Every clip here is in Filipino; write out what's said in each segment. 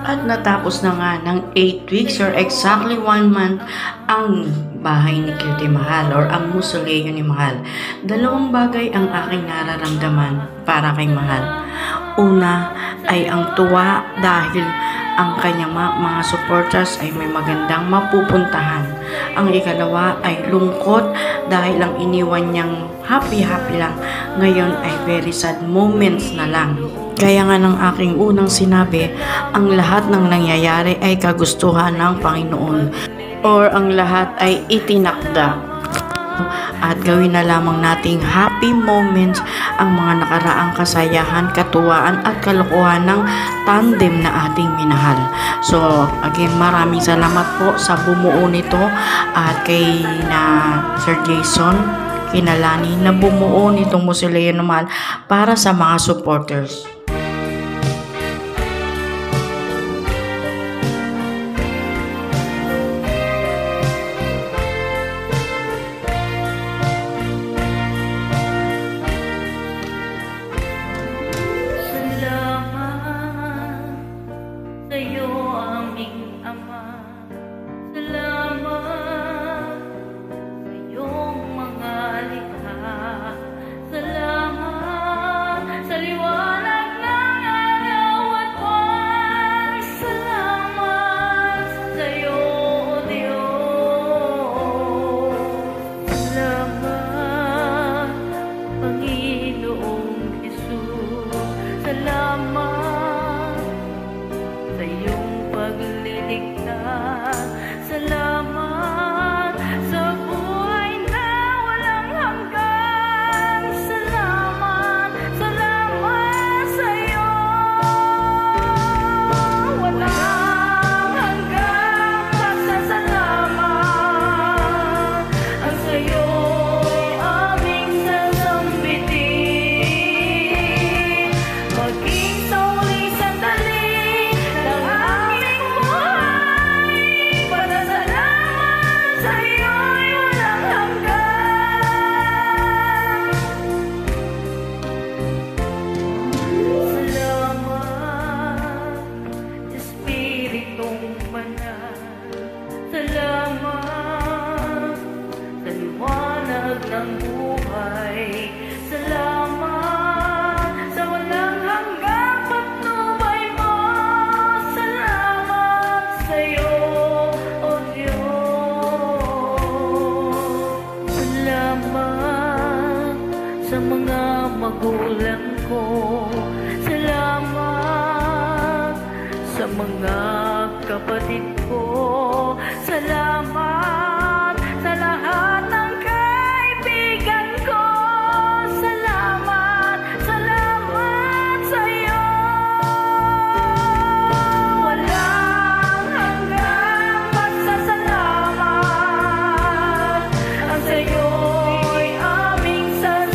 At natapos na nga ng 8 weeks or exactly 1 month ang bahay ni Cutie Mahal or ang musoleo ni Mahal. Dalawang bagay ang aking nararamdaman para kay Mahal. Una ay ang tuwa dahil ang kanyang mga supporters ay may magandang mapupuntahan. Ang ikalawa ay lungkot dahil ang iniwan niyang happy-happy lang ngayon ay very sad moments na lang. Kaya nga ng aking unang sinabi, ang lahat ng nangyayari ay kagustuhan ng Panginoon or ang lahat ay itinakda. At gawin na lamang nating happy moments ang mga nakaraang kasayahan, katuwaan at kalokohan ng tandem na ating minahal. So again, maraming salamat po sa bumuo nito at kay na Sir Jason Kinalani na bumuo nitong musoleo ni Mahal para sa mga supporters. Sa'yo aming Ama, salamat sa iyong mga likha, salamat sa liwanag ng araw at buwan, salamat sa iyo, O Diyos, salamat Panginoong Jesus, salamat sa iyong pagliligtas, salamat sa buhay na walang hanggan, salamat, salamat sa iyo, walang hanggang pasasalamat ang sa iyo'y aming sasambitin, maging sa uling sandali salamat sa liwanag ng buhay, salamat sa walang hanggang patnubay mo, salamat sa iyo, O Diyos, salamat sa mga magulang ko, salamat sa mga kapatid ko, salamat sa lahat ng kaibigan ko, salamat, salamat sa iyo, walang hanggang pasasalamat ang sa iyo'y aming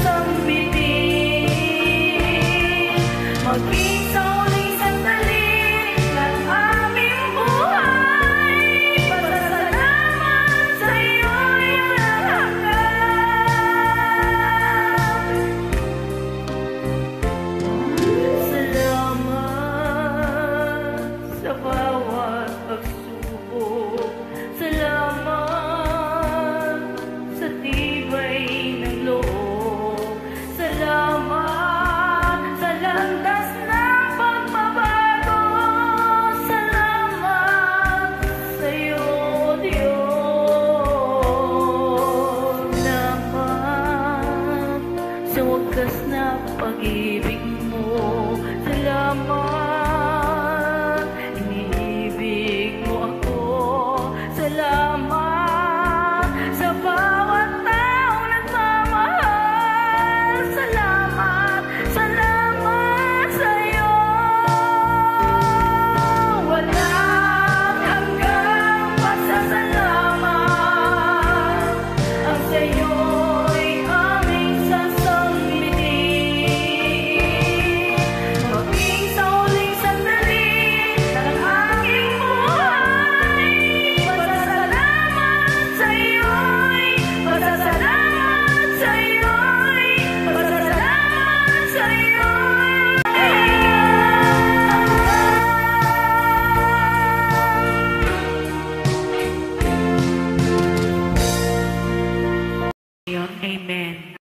sasambitin, maging sa uling sandali ng aming buhay, pasasalamat sa iyo'y walang hanggan, salamat sa bawat pagsubok, salamat sa tibay ng loob, salamat sa landas ng pagbabago, salamat sa iyo, O Diyos, salamat sa wagas na pag-ibig mo, salamat iniibig mo ako, salamat sa bawat taong nagmamahal, salamat, salamat sa iyo, walang hanggang pasasalamat ang sa iyo'y aming sasambitin, maging sa uli Amen.